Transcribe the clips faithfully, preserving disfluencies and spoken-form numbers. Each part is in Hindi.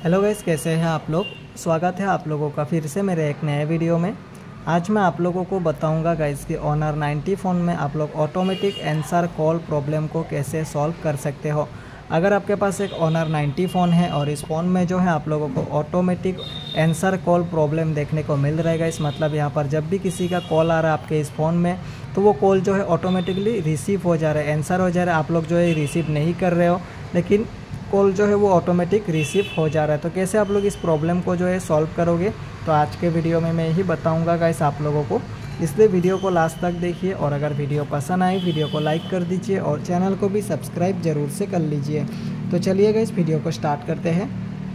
हेलो गाइस, कैसे हैं आप लोग। स्वागत है आप लोगों का फिर से मेरे एक नए वीडियो में। आज मैं आप लोगों को बताऊंगा गाइस कि ऑनर नाइंटी फ़ोन में आप लोग ऑटोमेटिक आंसर कॉल प्रॉब्लम को कैसे सॉल्व कर सकते हो। अगर आपके पास एक ऑनर नाइंटी फ़ोन है और इस फ़ोन में जो है आप लोगों को ऑटोमेटिक आंसर कॉल प्रॉब्लम देखने को मिल रहेगा, इस मतलब यहाँ पर जब भी किसी का कॉल आ रहा है आपके इस फ़ोन में तो वो कॉल जो है ऑटोमेटिकली रिसीव हो जा रहा है, आंसर हो जा रहा है। आप लोग जो है रिसीव नहीं कर रहे हो लेकिन कॉल जो है वो ऑटोमेटिक रिसीव हो जा रहा है। तो कैसे आप लोग इस प्रॉब्लम को जो है सॉल्व करोगे, तो आज के वीडियो में मैं यही बताऊंगा गाइस आप लोगों को। इसलिए वीडियो को लास्ट तक देखिए और अगर वीडियो पसंद आए वीडियो को लाइक कर दीजिए और चैनल को भी सब्सक्राइब ज़रूर से कर लीजिए। तो चलिए गाइस वीडियो को स्टार्ट करते हैं।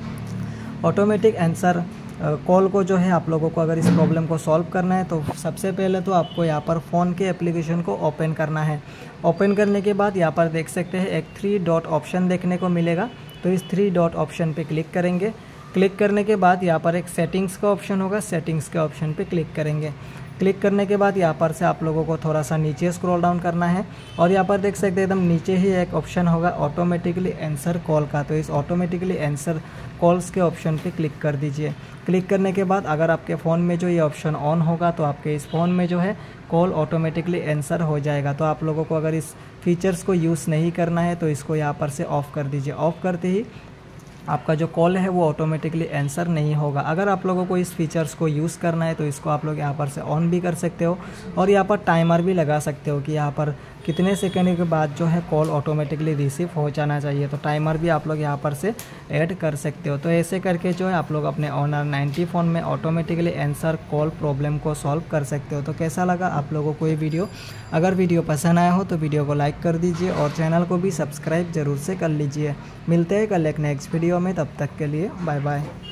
ऑटोमेटिक आंसर कॉल को जो है आप लोगों को अगर इस प्रॉब्लम को सॉल्व करना है तो सबसे पहले तो आपको यहाँ पर फ़ोन के एप्लीकेशन को ओपन करना है। ओपन करने के बाद यहाँ पर देख सकते हैं एक थ्री डॉट ऑप्शन देखने को मिलेगा, तो इस थ्री डॉट ऑप्शन पे क्लिक करेंगे। क्लिक करने के बाद यहाँ पर एक सेटिंग्स का ऑप्शन होगा, सेटिंग्स के ऑप्शन पे क्लिक करेंगे। क्लिक करने के बाद यहाँ पर से आप लोगों को थोड़ा सा नीचे स्क्रॉल डाउन करना है और यहाँ पर देख सकते हैं एकदम नीचे ही एक ऑप्शन होगा ऑटोमेटिकली आंसर कॉल का, तो इस ऑटोमेटिकली आंसर कॉल्स के ऑप्शन पे क्लिक कर दीजिए। क्लिक करने के बाद अगर आपके फ़ोन में जो ये ऑप्शन ऑन होगा तो आपके इस फ़ोन में जो है कॉल ऑटोमेटिकली आंसर हो जाएगा। तो आप लोगों को अगर इस फीचर्स को यूज़ नहीं करना है तो इसको यहाँ पर से ऑफ़ कर दीजिए। ऑफ़ करते ही आपका जो कॉल है वो ऑटोमेटिकली आंसर नहीं होगा। अगर आप लोगों को इस फीचर्स को यूज़ करना है तो इसको आप लोग यहाँ पर से ऑन भी कर सकते हो और यहाँ पर टाइमर भी लगा सकते हो कि यहाँ पर कितने सेकंड के बाद जो है कॉल ऑटोमेटिकली रिसीव हो जाना चाहिए। तो टाइमर भी आप लोग यहाँ पर से ऐड कर सकते हो। तो ऐसे करके जो है आप लोग अपने ऑनर नाइंटी फ़ोन में ऑटोमेटिकली आंसर कॉल प्रॉब्लम को सॉल्व कर सकते हो। तो कैसा लगा आप लोगों को ये वीडियो? अगर वीडियो पसंद आया हो तो वीडियो को लाइक कर दीजिए और चैनल को भी सब्सक्राइब ज़रूर से कर लीजिए। मिलते हैं कल एक नेक्स्ट वीडियो में, तब तक के लिए बाय बाय।